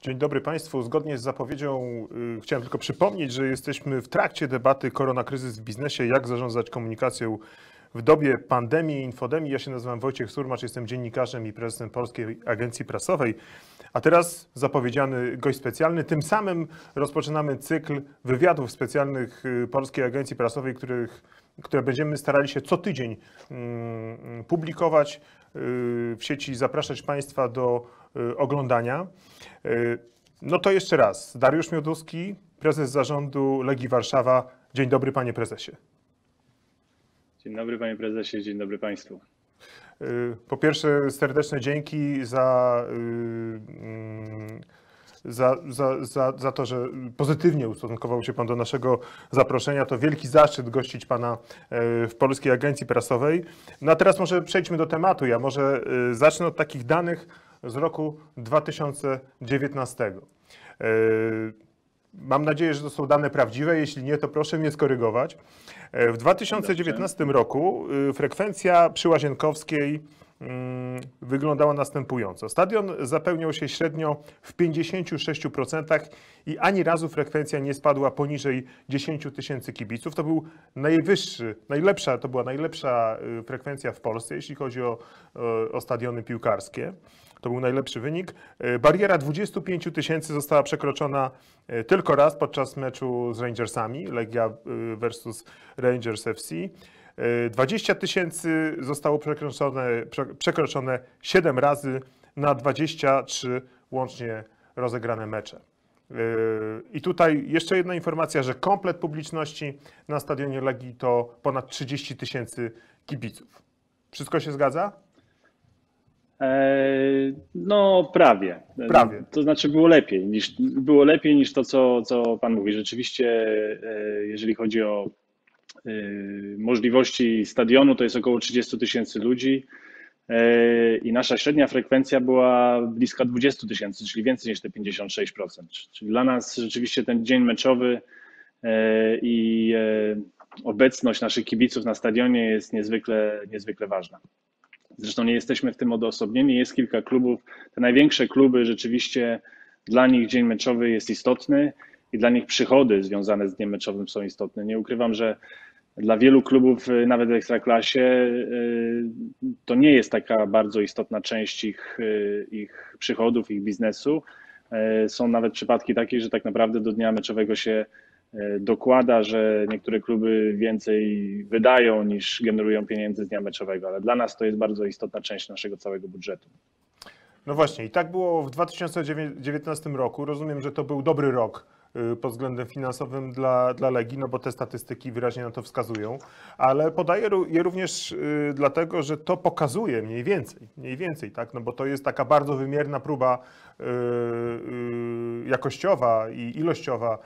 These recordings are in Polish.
Dzień dobry Państwu. Zgodnie z zapowiedzią chciałem tylko przypomnieć, że jesteśmy w trakcie debaty Korona Kryzys w biznesie, jak zarządzać komunikacją w dobie pandemii i infodemii. Ja się nazywam Wojciech Surmacz, jestem dziennikarzem i prezesem Polskiej Agencji Prasowej. A teraz zapowiedziany gość specjalny. Tym samym rozpoczynamy cykl wywiadów specjalnych Polskiej Agencji Prasowej, które będziemy starali się co tydzień publikować w sieci, zapraszać Państwa do oglądania. No to jeszcze raz, Dariusz Mioduski, prezes zarządu Legii Warszawa. Dzień dobry, panie prezesie. Dzień dobry, panie prezesie, dzień dobry państwu. Po pierwsze, serdeczne dzięki za to, że pozytywnie ustosunkował się pan do naszego zaproszenia. To wielki zaszczyt gościć pana w Polskiej Agencji Prasowej. No a teraz może przejdźmy do tematu. Ja może zacznę od takich danych z roku 2019. Mam nadzieję, że to są dane prawdziwe. Jeśli nie, to proszę mnie skorygować. W 2019 roku frekwencja przy Łazienkowskiej wyglądała następująco. Stadion zapełniał się średnio w 56% i ani razu frekwencja nie spadła poniżej 10 000 kibiców. To był to była najlepsza frekwencja w Polsce, jeśli chodzi o stadiony piłkarskie. To był najlepszy wynik. Bariera 25 000 została przekroczona tylko raz podczas meczu z Rangersami, Legia versus Rangers FC. 20 000 zostało przekroczone 7 razy na 23 łącznie rozegrane mecze. I tutaj jeszcze jedna informacja, że komplet publiczności na stadionie Legii to ponad 30 000 kibiców. Wszystko się zgadza? No prawie. To znaczy było lepiej niż to, co pan mówi. Rzeczywiście, jeżeli chodzi o możliwości stadionu, to jest około 30 000 ludzi i nasza średnia frekwencja była bliska 20 000, czyli więcej niż te 56%. Czyli dla nas rzeczywiście ten dzień meczowy i obecność naszych kibiców na stadionie jest niezwykle ważna. Zresztą nie jesteśmy w tym odosobnieni, jest kilka klubów. Te największe kluby rzeczywiście dla nich dzień meczowy jest istotny i dla nich przychody związane z dniem meczowym są istotne. Nie ukrywam, że dla wielu klubów, nawet w Ekstraklasie, to nie jest taka bardzo istotna część ich przychodów, ich biznesu. Są nawet przypadki takie, że tak naprawdę do dnia meczowego się dokłada, że niektóre kluby więcej wydają niż generują pieniędzy z dnia meczowego, ale dla nas to jest bardzo istotna część naszego całego budżetu. No właśnie i tak było w 2019 roku. Rozumiem, że to był dobry rok pod względem finansowym dla Legii, no bo te statystyki wyraźnie na to wskazują, ale podaję je również dlatego, że to pokazuje mniej więcej, tak? No bo to jest taka bardzo wymierna próba jakościowa i ilościowa,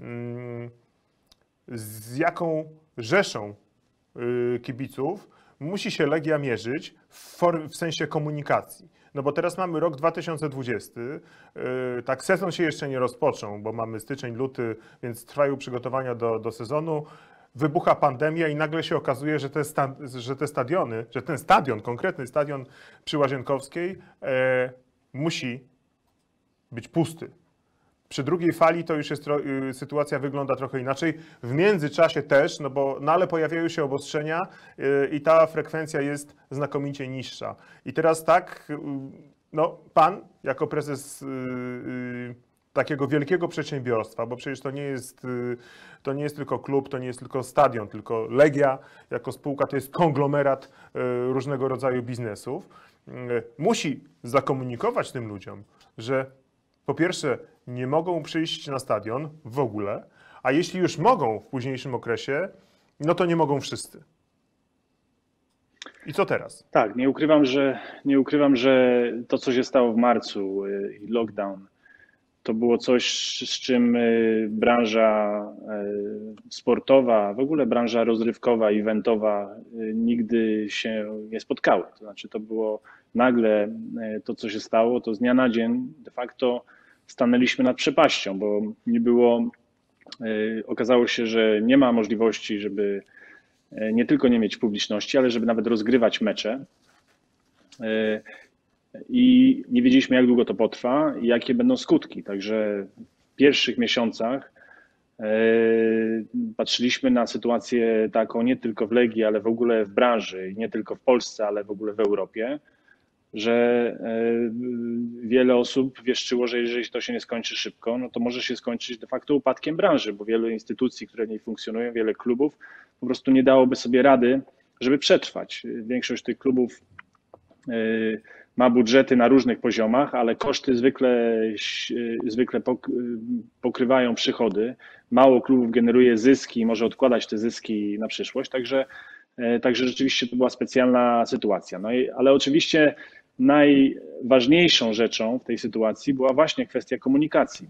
z jaką rzeszą kibiców musi się Legia mierzyć w sensie komunikacji. No bo teraz mamy rok 2020, tak sezon się jeszcze nie rozpoczął, bo mamy styczeń, luty, więc trwają przygotowania do sezonu. Wybucha pandemia i nagle się okazuje, że ten stadion, konkretny stadion przy Łazienkowskiej musi być pusty. Przy drugiej fali to już sytuacja wygląda trochę inaczej. W międzyczasie też, ale pojawiają się obostrzenia i ta frekwencja jest znakomicie niższa. I teraz tak, no pan jako prezes takiego wielkiego przedsiębiorstwa, bo przecież to nie jest tylko klub, to nie jest tylko stadion, tylko Legia jako spółka to jest konglomerat różnego rodzaju biznesów, musi zakomunikować tym ludziom, że po pierwsze nie mogą przyjść na stadion w ogóle, a jeśli już mogą w późniejszym okresie, no to nie mogą wszyscy. I co teraz? Tak, nie ukrywam, że to, co się stało w marcu i lockdown, to było coś, z czym branża sportowa, w ogóle branża rozrywkowa, eventowa nigdy się nie spotkały. To znaczy to było nagle to, co się stało, to z dnia na dzień de facto stanęliśmy nad przepaścią, bo okazało się, że nie ma możliwości, żeby nie tylko nie mieć publiczności, ale żeby nawet rozgrywać mecze. i nie wiedzieliśmy, jak długo to potrwa i jakie będą skutki. Także w pierwszych miesiącach patrzyliśmy na sytuację taką nie tylko w Legii, ale w ogóle w branży, nie tylko w Polsce, ale w ogóle w Europie, że wiele osób wieszczyło, że jeżeli to się nie skończy szybko, no to może się skończyć de facto upadkiem branży, bo wiele instytucji, które w niej funkcjonują, wiele klubów po prostu nie dałoby sobie rady, żeby przetrwać. Większość tych klubów ma budżety na różnych poziomach, ale koszty zwykle pokrywają przychody. Mało klubów generuje zyski i może odkładać te zyski na przyszłość, także rzeczywiście to była specjalna sytuacja. Ale oczywiście najważniejszą rzeczą w tej sytuacji była właśnie kwestia komunikacji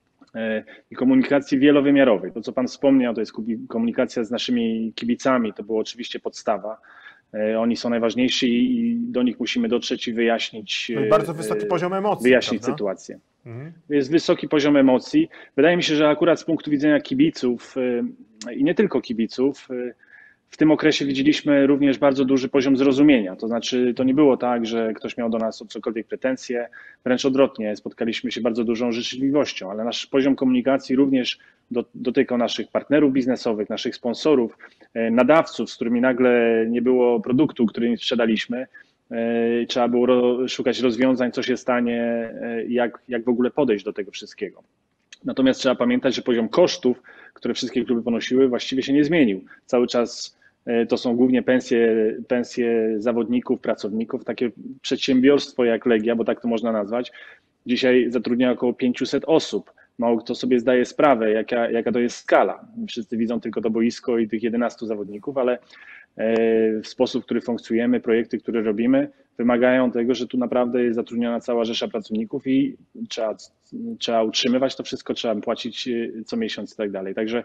i komunikacji wielowymiarowej. To, co Pan wspomniał, to jest komunikacja z naszymi kibicami, to była oczywiście podstawa. Oni są najważniejsi i do nich musimy dotrzeć i wyjaśnić. To jest bardzo wysoki poziom emocji. Wyjaśnić prawda? sytuację. Jest wysoki poziom emocji. Wydaje mi się, że akurat z punktu widzenia kibiców i nie tylko kibiców, w tym okresie widzieliśmy również bardzo duży poziom zrozumienia. To znaczy, to nie było tak, że ktoś miał do nas o cokolwiek pretensje, wręcz odwrotnie, spotkaliśmy się bardzo dużą życzliwością, ale nasz poziom komunikacji również dotykał naszych partnerów biznesowych, naszych sponsorów, nadawców, z którymi nagle nie było produktu, który im sprzedaliśmy. Trzeba było szukać rozwiązań, co się stanie, jak w ogóle podejść do tego wszystkiego. Natomiast trzeba pamiętać, że poziom kosztów, które wszystkie kluby ponosiły, właściwie się nie zmienił. Cały czas to są głównie pensje zawodników, pracowników. Takie przedsiębiorstwo jak Legia, bo tak to można nazwać, dzisiaj zatrudnia około 500 osób. Mało kto sobie zdaje sprawę, jaka to jest skala. Wszyscy widzą tylko to boisko i tych 11 zawodników, ale w sposób, w który funkcjonujemy, projekty, które robimy, wymagają tego, że tu naprawdę jest zatrudniona cała rzesza pracowników i trzeba utrzymywać to wszystko, trzeba płacić co miesiąc i tak dalej. Także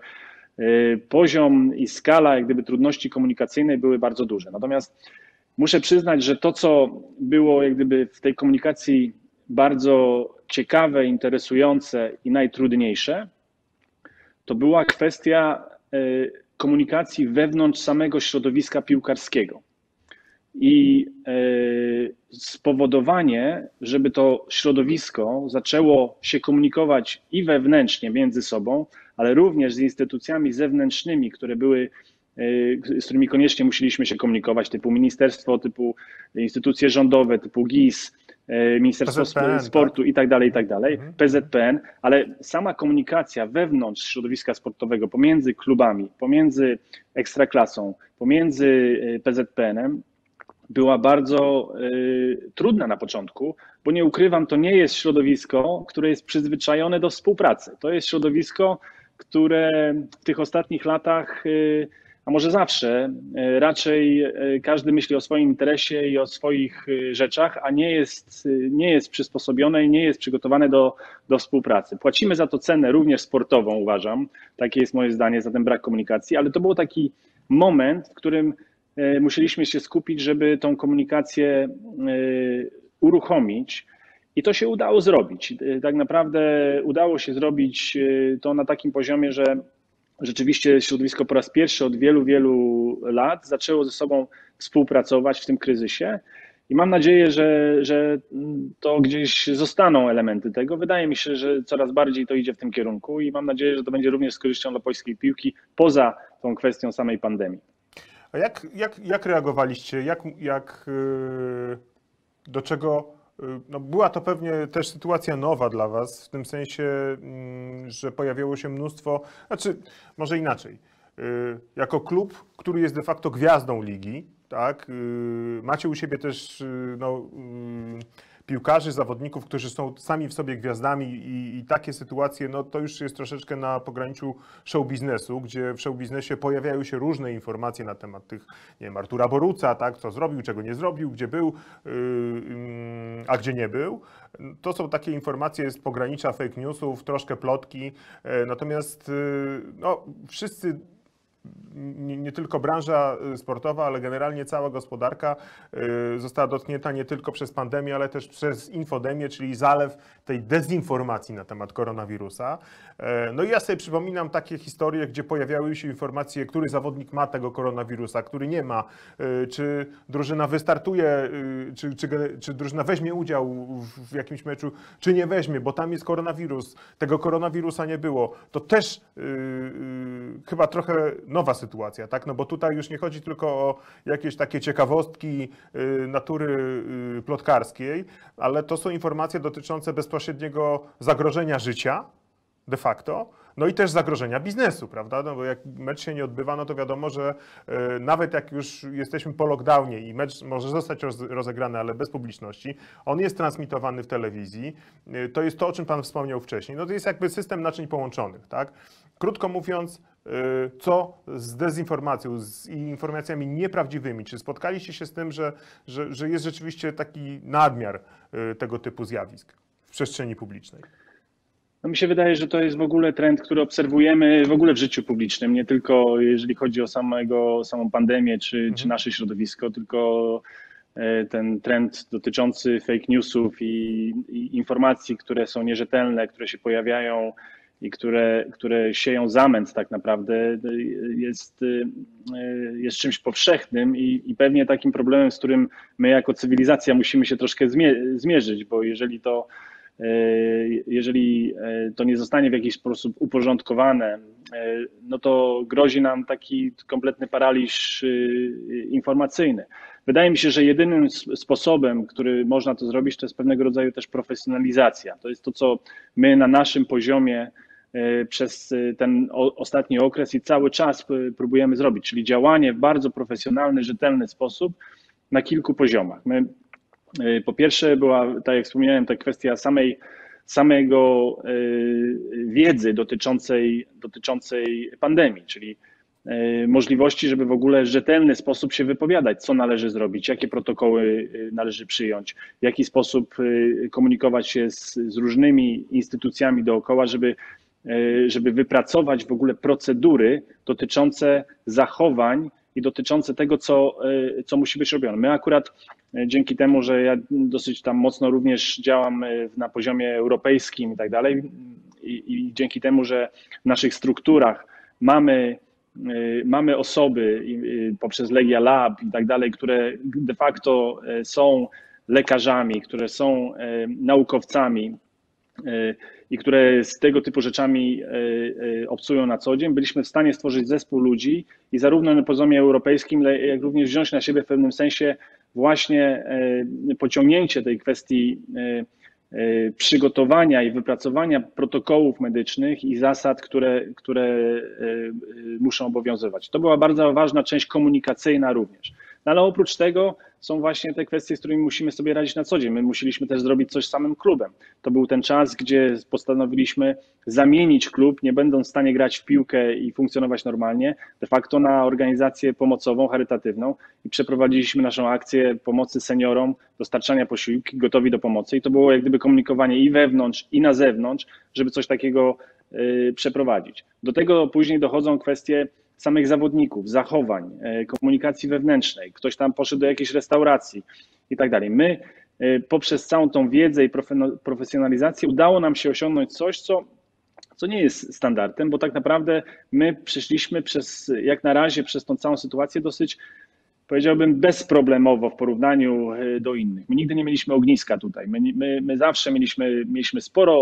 poziom i skala jak gdyby trudności komunikacyjnej były bardzo duże. Natomiast muszę przyznać, że to, co było jak gdyby w tej komunikacji bardzo ciekawe, interesujące i najtrudniejsze, to była kwestia komunikacji wewnątrz samego środowiska piłkarskiego i spowodowanie, żeby to środowisko zaczęło się komunikować i wewnętrznie między sobą, ale również z instytucjami zewnętrznymi, z którymi koniecznie musieliśmy się komunikować, typu ministerstwo, typu instytucje rządowe, typu GIS, Ministerstwo PZPN, Sportu tak. i tak dalej, PZPN, ale sama komunikacja wewnątrz środowiska sportowego, pomiędzy klubami, pomiędzy Ekstraklasą, pomiędzy PZPN-em była bardzo trudna na początku, bo nie ukrywam, to nie jest środowisko, które jest przyzwyczajone do współpracy. To jest środowisko, które w tych ostatnich latach, a może zawsze, raczej każdy myśli o swoim interesie i o swoich rzeczach, a nie jest przysposobione i nie jest przygotowane do współpracy. Płacimy za to cenę również sportową, uważam. Takie jest moje zdanie, za ten brak komunikacji, ale to był taki moment, w którym musieliśmy się skupić, żeby tą komunikację uruchomić i to się udało zrobić. Tak naprawdę udało się zrobić to na takim poziomie, że rzeczywiście środowisko po raz pierwszy od wielu, wielu lat zaczęło ze sobą współpracować w tym kryzysie i mam nadzieję, że to gdzieś zostaną elementy tego. Wydaje mi się, że coraz bardziej to idzie w tym kierunku i mam nadzieję, że to będzie również z korzyścią dla polskiej piłki poza tą kwestią samej pandemii. A jak reagowaliście? Do czego? No była to pewnie też sytuacja nowa dla Was, w tym sensie, że pojawiało się mnóstwo, znaczy może inaczej. Jako klub, który jest de facto gwiazdą ligi, tak, macie u siebie też piłkarzy, zawodników, którzy są sami w sobie gwiazdami i takie sytuacje, no to już jest troszeczkę na pograniczu show biznesu, gdzie w show biznesie pojawiają się różne informacje na temat tych, nie wiem, Artura Boruca, tak, co zrobił, czego nie zrobił, gdzie był, a gdzie nie był. To są takie informacje z pogranicza fake newsów, troszkę plotki, natomiast no, wszyscy nie tylko branża sportowa, ale generalnie cała gospodarka została dotknięta nie tylko przez pandemię, ale też przez infodemię, czyli zalew tej dezinformacji na temat koronawirusa. No i ja sobie przypominam takie historie, gdzie pojawiały się informacje, który zawodnik ma tego koronawirusa, który nie ma, czy drużyna wystartuje, czy drużyna weźmie udział w jakimś meczu, czy nie weźmie, bo tam jest koronawirus, tego koronawirusa nie było. To też chyba trochę nowa sytuacja, tak? No bo tutaj już nie chodzi tylko o jakieś takie ciekawostki natury plotkarskiej, ale to są informacje dotyczące bezpośredniego zagrożenia życia de facto, no i też zagrożenia biznesu, prawda? No bo jak mecz się nie odbywa, no to wiadomo, że nawet jak już jesteśmy po lockdownie i mecz może zostać rozegrany, ale bez publiczności, on jest transmitowany w telewizji, to jest to, o czym Pan wspomniał wcześniej. No to jest jakby system naczyń połączonych, tak? Krótko mówiąc, co z dezinformacją, z informacjami nieprawdziwymi? Czy spotkaliście się z tym, że jest rzeczywiście taki nadmiar tego typu zjawisk w przestrzeni publicznej? No mi się wydaje, że to jest w ogóle trend, który obserwujemy w ogóle w życiu publicznym, nie tylko jeżeli chodzi o samą pandemię czy nasze środowisko, tylko ten trend dotyczący fake newsów i informacji, które są nierzetelne, które się pojawiają i które sieją zamęt tak naprawdę jest czymś powszechnym i pewnie takim problemem, z którym my jako cywilizacja musimy się troszkę zmierzyć, bo jeżeli to nie zostanie w jakiś sposób uporządkowane, no to grozi nam taki kompletny paraliż informacyjny. Wydaje mi się, że jedynym sposobem, który można to zrobić, to jest pewnego rodzaju też profesjonalizacja. To jest to, co my na naszym poziomie przez ten ostatni okres i cały czas próbujemy zrobić, czyli działanie w bardzo profesjonalny, rzetelny sposób na kilku poziomach. Po pierwsze była, tak jak wspomniałem, ta kwestia samego wiedzy dotyczącej pandemii, czyli możliwości, żeby w ogóle w rzetelny sposób się wypowiadać, co należy zrobić, jakie protokoły należy przyjąć, w jaki sposób komunikować się z różnymi instytucjami dookoła, żeby wypracować w ogóle procedury dotyczące zachowań i dotyczące tego, co musi być robione. My akurat dzięki temu, że ja dosyć tam mocno również działam na poziomie europejskim i tak dalej, i dzięki temu, że w naszych strukturach mamy osoby poprzez Legia Lab i tak dalej, które de facto są lekarzami, które są naukowcami i które z tego typu rzeczami obcują na co dzień, byliśmy w stanie stworzyć zespół ludzi i zarówno na poziomie europejskim, jak również wziąć na siebie w pewnym sensie właśnie pociągnięcie tej kwestii przygotowania i wypracowania protokołów medycznych i zasad, które muszą obowiązywać. To była bardzo ważna część komunikacyjna również. No ale oprócz tego są właśnie te kwestie, z którymi musimy sobie radzić na co dzień. My musieliśmy też zrobić coś z samym klubem. To był ten czas, gdzie postanowiliśmy zamienić klub, nie będąc w stanie grać w piłkę i funkcjonować normalnie, de facto na organizację pomocową, charytatywną i przeprowadziliśmy naszą akcję pomocy seniorom, dostarczania posiłki, gotowi do pomocy i to było jak gdyby komunikowanie i wewnątrz, i na zewnątrz, żeby coś takiego przeprowadzić. Do tego później dochodzą kwestie samych zawodników, zachowań, komunikacji wewnętrznej. Ktoś tam poszedł do jakiejś restauracji i tak dalej. My poprzez całą tą wiedzę i profesjonalizację udało nam się osiągnąć coś, co nie jest standardem, bo tak naprawdę my przeszliśmy jak na razie przez tą całą sytuację dosyć, powiedziałbym, bezproblemowo w porównaniu do innych. My nigdy nie mieliśmy ogniska tutaj. My zawsze mieliśmy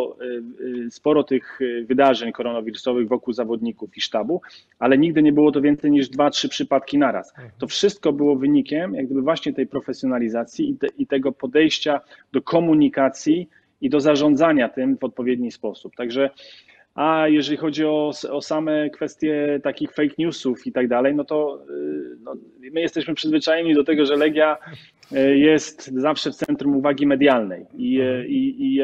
sporo tych wydarzeń koronawirusowych wokół zawodników i sztabu, ale nigdy nie było to więcej niż 2-3 przypadki naraz. To wszystko było wynikiem jak gdyby właśnie tej profesjonalizacji i tego podejścia do komunikacji i do zarządzania tym w odpowiedni sposób. Także a jeżeli chodzi o same kwestie takich fake newsów i tak dalej, no to my jesteśmy przyzwyczajeni do tego, że Legia jest zawsze w centrum uwagi medialnej i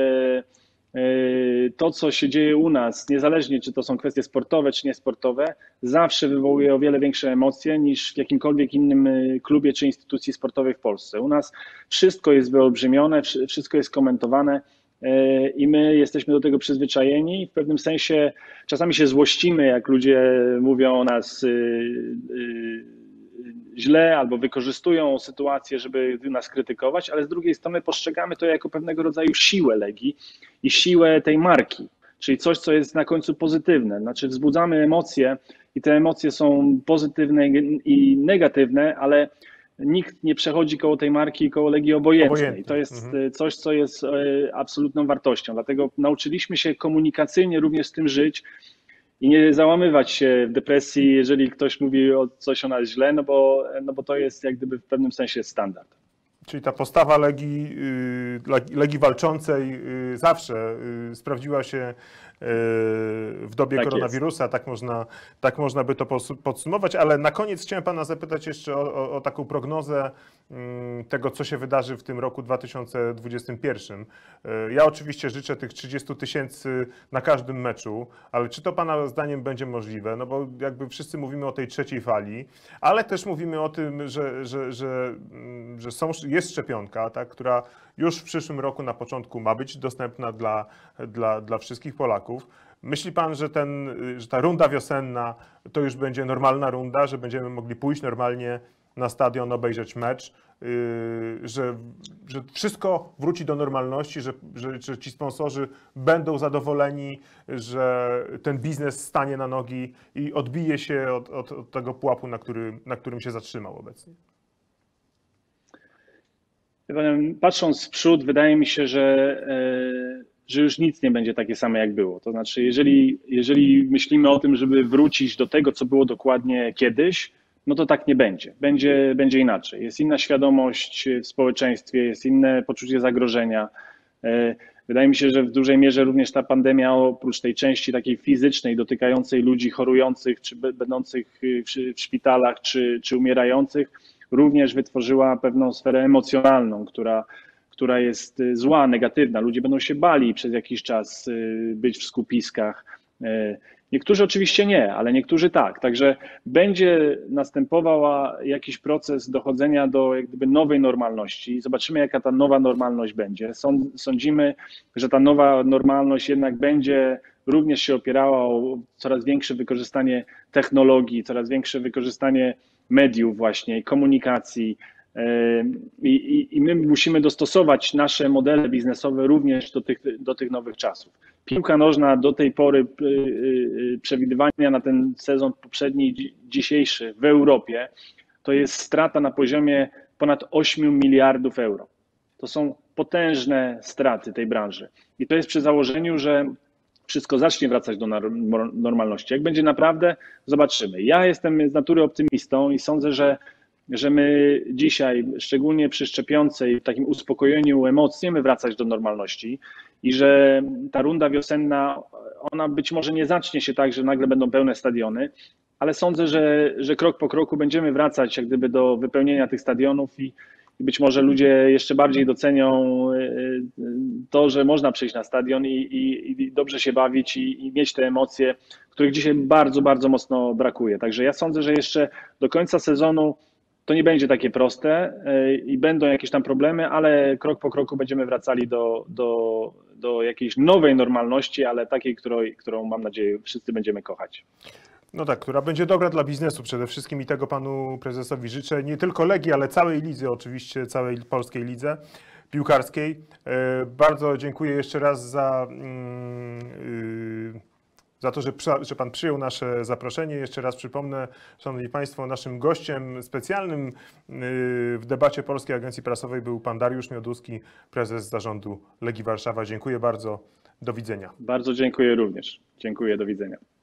to, co się dzieje u nas, niezależnie czy to są kwestie sportowe, czy niesportowe, zawsze wywołuje o wiele większe emocje niż w jakimkolwiek innym klubie czy instytucji sportowej w Polsce. U nas wszystko jest wyolbrzymione, wszystko jest komentowane. i my jesteśmy do tego przyzwyczajeni. W pewnym sensie czasami się złościmy, jak ludzie mówią o nas źle albo wykorzystują sytuację, żeby nas krytykować, ale z drugiej strony postrzegamy to jako pewnego rodzaju siłę Legii i siłę tej marki, czyli coś, co jest na końcu pozytywne. Znaczy wzbudzamy emocje i te emocje są pozytywne i negatywne, ale nikt nie przechodzi koło tej marki i koło Legii obojętnej. To jest coś, co jest absolutną wartością. Dlatego nauczyliśmy się komunikacyjnie również z tym żyć i nie załamywać się w depresji, jeżeli ktoś mówi coś o nas źle, no bo to jest jak gdyby w pewnym sensie standard. Czyli ta postawa Legii walczącej zawsze sprawdziła się w dobie koronawirusa, tak można by to podsumować, ale na koniec chciałem pana zapytać jeszcze o taką prognozę tego, co się wydarzy w tym roku 2021. Ja oczywiście życzę tych 30 000 na każdym meczu, ale czy to pana zdaniem będzie możliwe? No bo jakby wszyscy mówimy o tej trzeciej fali, ale też mówimy o tym, że jest szczepionka, tak, która już w przyszłym roku na początku ma być dostępna dla wszystkich Polaków. Myśli pan, że ta runda wiosenna to już będzie normalna runda, że będziemy mogli pójść normalnie na stadion, obejrzeć mecz, że wszystko wróci do normalności, że ci sponsorzy będą zadowoleni, że ten biznes stanie na nogi i odbije się od tego pułapu, na którym się zatrzymał obecnie? Patrząc w przód, wydaje mi się, że już nic nie będzie takie same, jak było. To znaczy, jeżeli myślimy o tym, żeby wrócić do tego, co było dokładnie kiedyś, no to tak nie będzie. Będzie inaczej. Jest inna świadomość w społeczeństwie, jest inne poczucie zagrożenia. Wydaje mi się, że w dużej mierze również ta pandemia, oprócz tej części takiej fizycznej, dotykającej ludzi chorujących, czy będących w szpitalach, czy umierających, również wytworzyła pewną sferę emocjonalną, która jest zła, negatywna. Ludzie będą się bali przez jakiś czas być w skupiskach. Niektórzy oczywiście nie, ale niektórzy tak. Także będzie następował jakiś proces dochodzenia do jak gdyby nowej normalności. Zobaczymy, jaka ta nowa normalność będzie. Sądzimy, że ta nowa normalność jednak będzie również się opierała o coraz większe wykorzystanie technologii, coraz większe wykorzystanie mediów właśnie, komunikacji i my musimy dostosować nasze modele biznesowe również do tych nowych czasów. Piłka nożna do tej pory, przewidywania na ten sezon poprzedni, dzisiejszy w Europie, to jest strata na poziomie ponad 8 miliardów euro. To są potężne straty tej branży i to jest przy założeniu, że wszystko zacznie wracać do normalności. Jak będzie naprawdę, zobaczymy. Ja jestem z natury optymistą i sądzę, że my dzisiaj, szczególnie przy szczepionce i takim uspokojeniu emocji, chcemy wracać do normalności i że ta runda wiosenna, ona być może nie zacznie się tak, że nagle będą pełne stadiony, ale sądzę, że krok po kroku będziemy wracać jak gdyby do wypełnienia tych stadionów i być może ludzie jeszcze bardziej docenią to, że można przyjść na stadion i dobrze się bawić i mieć te emocje, których dzisiaj bardzo, bardzo mocno brakuje. Także ja sądzę, że jeszcze do końca sezonu to nie będzie takie proste i będą jakieś tam problemy, ale krok po kroku będziemy wracali do jakiejś nowej normalności, ale takiej, którą mam nadzieję wszyscy będziemy kochać. No tak, która będzie dobra dla biznesu przede wszystkim i tego panu prezesowi życzę. Nie tylko Legii, ale całej lidze oczywiście, całej polskiej lidze piłkarskiej. Bardzo dziękuję jeszcze raz za to, że pan przyjął nasze zaproszenie. Jeszcze raz przypomnę, szanowni państwo, naszym gościem specjalnym w debacie Polskiej Agencji Prasowej był pan Dariusz Mioduski, prezes zarządu Legii Warszawa. Dziękuję bardzo. Do widzenia. Bardzo dziękuję również. Dziękuję, do widzenia.